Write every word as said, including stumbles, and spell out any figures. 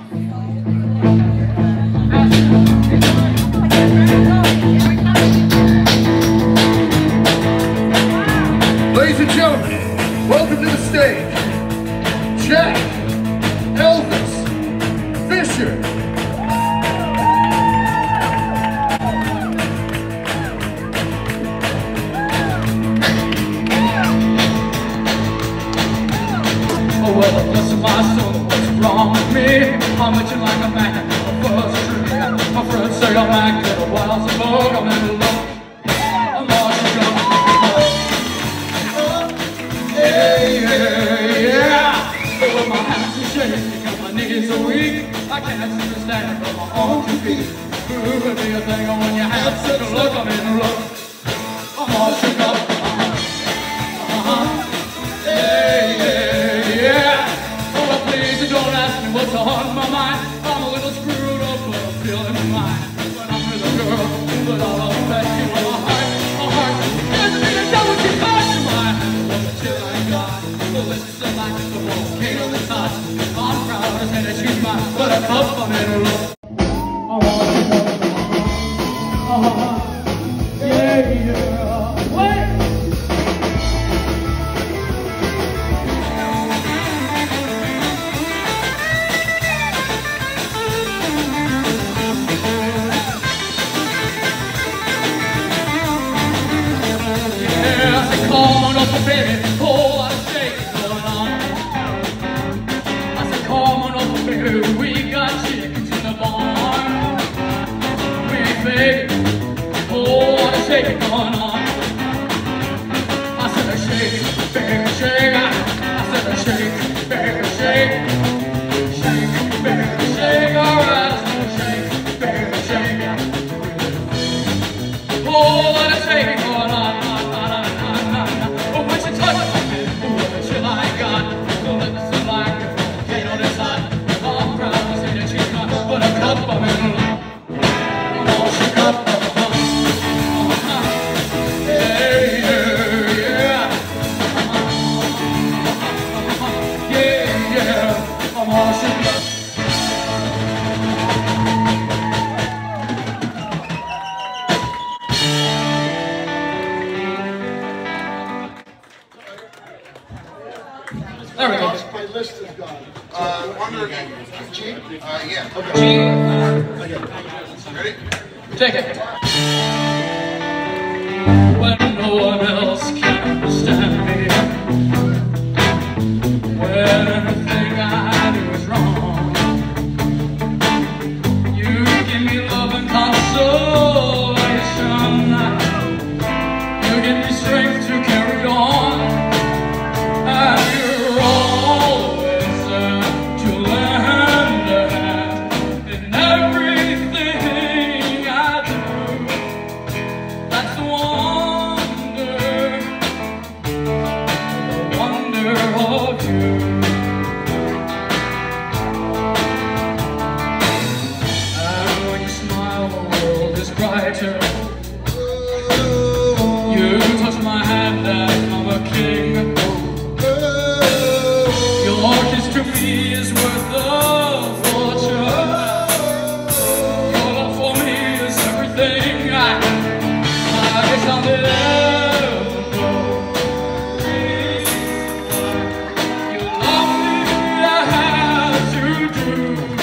Ladies and gentlemen, welcome to the stage, Jack Elvis Fisher. Oh well, bless my soul, what's wrong with me? How much you like a man, a buzz a tree. My friends say I'm acting a while, so fuck, I'm in love. I'm all she got. Yeah, yeah, yeah. Oh, my hands are shaking, and my knees are weak. I can't seem to stand on my own two feet. Ooh, it'd be a thing when you have such a look, I'm in love. I'm all shook up. Uh-huh. Yeah, yeah, yeah. Oh, well, please don't ask me what's on my mind. I'm a little screwed up, but I'm feeling fine. When I'm with a girl, but all of that you know, my heart, my heart doesn't mean to tell what you got in mind. What the chill I got, well, this is the life of the volcano that's hot. I'm proud to say that she's mine, but a cup I'm in love. Oh, oh, yeah, yeah. Wait. Come on up, baby, whole lot of shaking going on. I said, come on up, baby, we got chickens in the barn. We ain't fake, whole lot of shaking going on. I said, shake, baby, shake. I said, shake, baby, shake. Shake, baby, shake. All right, I said, shake, baby, shake. Whole lot of shaking going on. There we go. My list is gone. Uh, wonder, G? Uh, yeah. Okay. G. Ready? Take it. When no one else can understand me, when everything I do is wrong, you give me love and consolation. You give me strength to carry on. And you're always there to lend a hand in everything I do. That's the wonder, the wonder of you. And when you smile, the world is brighter. You touch my hand and I'm a king. Your kiss to me is worth a fortune. Your love for me is everything I, I guess I'll never know. You love me, I have to do.